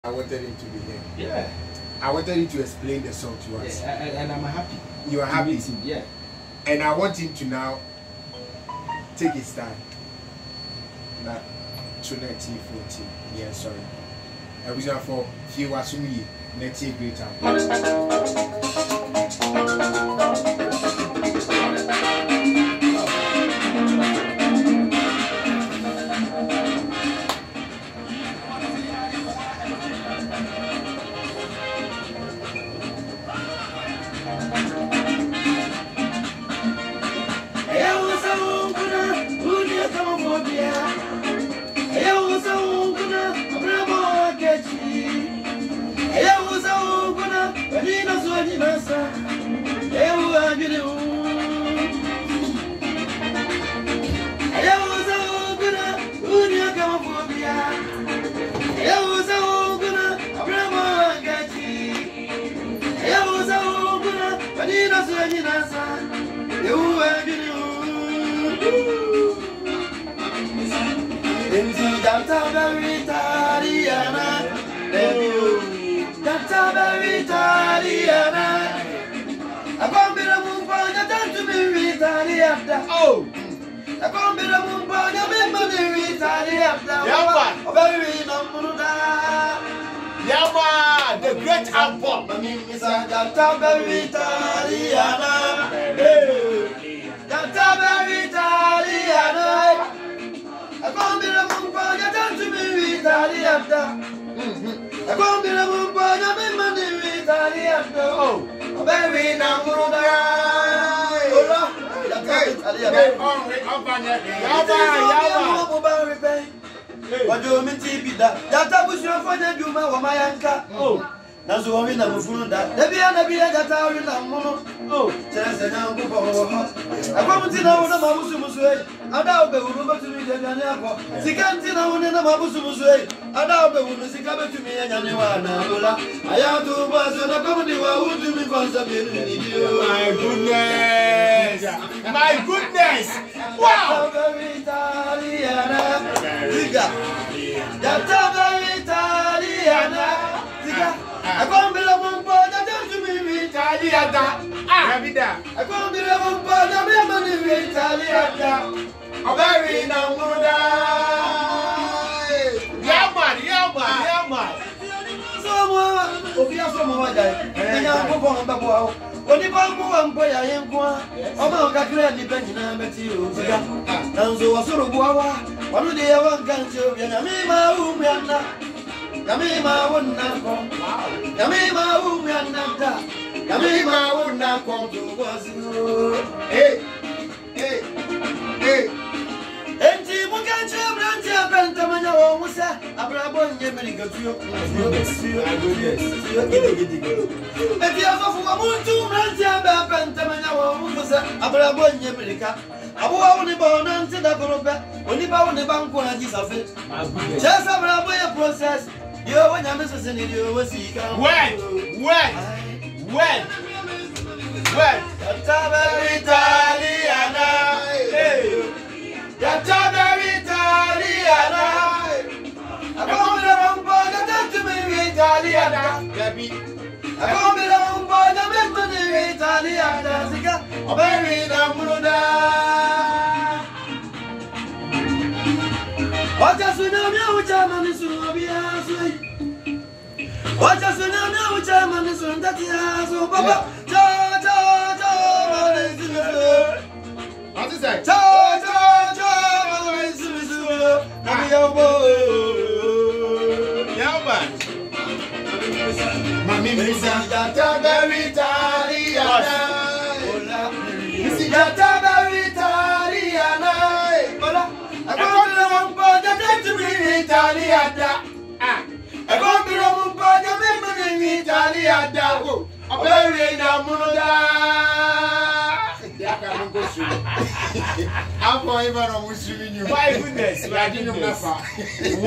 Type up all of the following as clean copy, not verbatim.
I wanted him to be here. Yeah. I wanted him to explain the song to us. Yeah, and I'm happy. You are happy? Yeah. And I want him to now take his time. That tonight T14. Yeah, sorry. I was for few Wasumi, next year greater. Gyata B3we Talia, Gyata B3we Talia. I can't be the moon for Gyata B3we Talia. Oh, I can't be the moon for Gyata B3we Talia. Yeah, man, the great Ampong. My name is Gyata B3we Talia. Gyata B3we Talia. I can't be the moon for Gyata B3we Talia. I can't be the moon for Gyata B3we Talia. Oh, baby, now I'm what do you mean? Gyata Bushra for the Duma or my anchor? Oh, that's what we never found that. The Bia Gyata in a mono. Oh, Chance and Uncle. I come to know the Mabusumus way. I doubt the Uruba to me, the Yanapo. Sikantina on the Mabusumus way. I doubt the woman is coming to me and Yanuana. I have to pass on a comedy who would do me for some video. My goodness! My goodness! Wow! Gyata B3we Talia. I can't be the one for Gyata B3we Talia. I can't be the one for Gyata B3we Talia. I'm very now. Yeah, man. So, we are someone that I am going to go. When you come and boy, I am going. I'm not going to depend on you. And so, I sort of go. One day, I won't come to you. Yamima, whom you are not. Yamima wouldn't come. Yamima, whom you are not. Yamima would not come to us. Hey. And you can't tell me that Pentamana was a brabon Yemenico. But the other for a moon to Rantia Pentamana was a brabon Yemenica. I won't be born until the Goroba, only bound the bank when I disappear. Just a brabo process. You are one Yamas in you was he. When? Gyata B3we Talia. Gyata B3we Talia. I can't be the wrong boy that to me, Talia. I can't be the wrong boy that to me, Talia. I'm very Namuda. What does we know which I'm is to be answered? What does we know which I'm is to that he has? Oh, Papa. What is that? Yeah, man. Mammy, Gyata B3we Talia. Gyata B3we Talia. I can't be the one for Gyata B3we Talia. I can't be the one for Gyata B3we Talia. I'm very I'm forever on Muslim you. My goodness, I didn't know.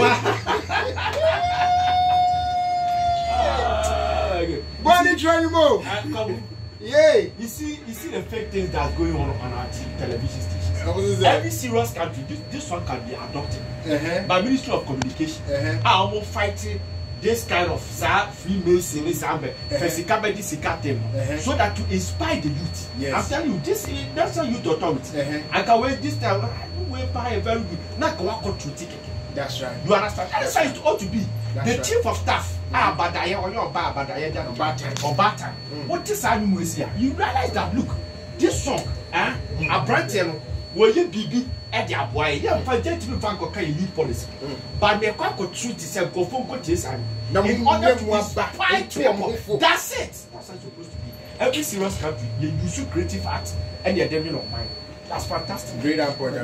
Why did you try to move? Yay! You see the fake things that's going on our television stations. Every serious country, this one can be adopted by Ministry of Communication. I am fighting this kind of female series physical so that to inspire the youth. Yes. I'm telling you, this that's a youth authority. I can wait this time. We buy a very good. Not go out to ticket. That's right. You understand? That's how it ought to be. That's the right. chief of staff. Badaya or your Badaya or Bata. What is animal is here? You realize that look, this song, a brand will you be at the boy? Yeah, if I get to find a lead policy. But the quack could treat itself go for what is and in order to inspire people. That's it. That's how it's supposed to be. Every serious country, you use creative art and you're demon of mind. That's fantastic. Great Ampong,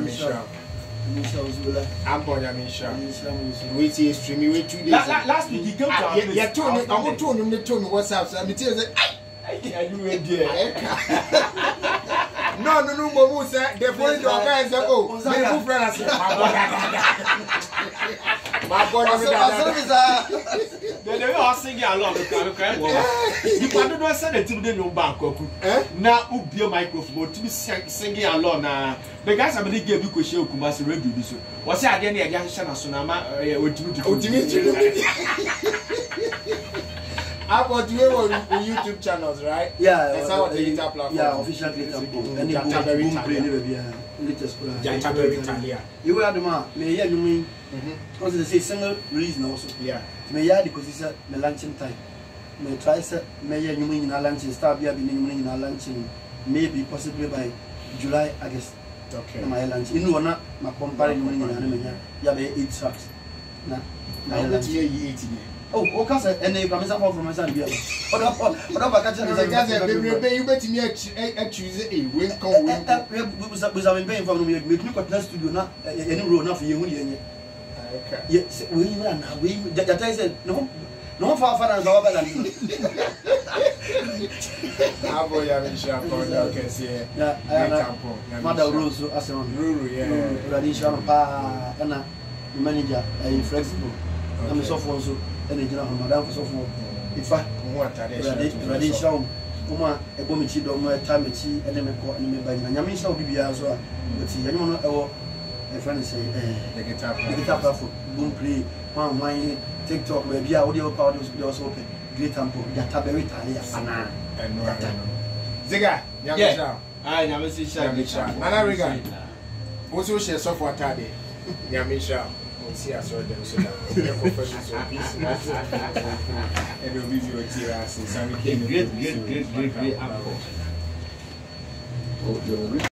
Ampong, wait here, streaming, wait 2 days. Last week, he came to our place. Yeah, I'm told him the tone WhatsApp, so I'm telling you, no, Momo said, the point of guys, oh, my friend, my boy, they are singing along with you can't send it to the new bank. Now, who be a microphone to be singing along? The guys are going to give you a show. Kumasi review this. What's that? Any again, Shana Sonama, how about you on YouTube channels, right? Yeah, that's how the Gyata platform. Yeah, official Gyata B3we Talia. You were the man, may you mean? Because they say single release also. Yeah. May ya because it's a launching time. May try set, may you mean in a launching, start being in a launching, maybe possibly by July, August. Okay. My lunch. You know, not my comparing money in Anemia. You have 8 tracks. Now, let's hear you 18. Oh, okay, and they come from my son. What about catching the guys? You bet me at Tuesday. We have been paying for me. Make me got studio now. Any road now for you. Okay. Yes, we ran. We that I said no far than our than. How boy, I'm sure. Okay, see. Yeah, Mother Rose, as a Ruru, yeah. Traditional pa, and manager, flexible. I'm so also. And Madame for so forth. In fact, traditional woman, a woman, she don't know time, and then a court and by Yamin shall be as well. But see, anyone or a friend say, the guitar for boom play, one wine, TikTok, maybe audio powder was open. Great Ampong, Gyata B3we Talia. And Ziga, yeah, I never see Shaggy. Manariga. Also, share software tardy. Yamisha. See, I saw them so that the professionals of peace and the video tears and some great Ampong.